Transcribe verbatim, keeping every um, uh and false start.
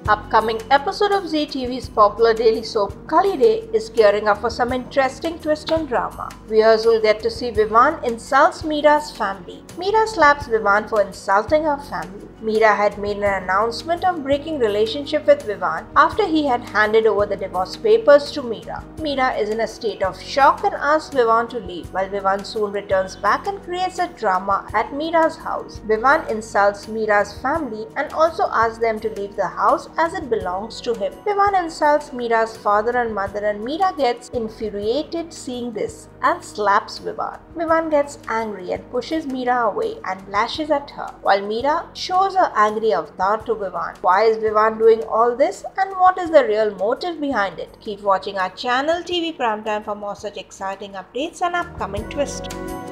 Upcoming episode of Zee T V's popular daily soap Kali Day is gearing up for some interesting twist and drama. Viewers will get to see Vivaan insults Meera's family. Meera slaps Vivaan for insulting her family. Meera had made an announcement of breaking relationship with Vivaan after he had handed over the divorce papers to Meera. Meera is in a state of shock and asks Vivaan to leave, while Vivaan soon returns back and creates a drama at Meera's house. Vivaan insults Meera's family and also asks them to leave the house as it belongs to him. Vivaan insults Meera's father and mother, and Meera gets infuriated seeing this and slaps Vivaan. Vivaan gets angry and pushes Meera away and lashes at her, while Meera shows her angry avatar to Vivaan. Why is Vivaan doing all this, and what is the real motive behind it? Keep watching our channel T V Primetime for more such exciting updates and upcoming twists.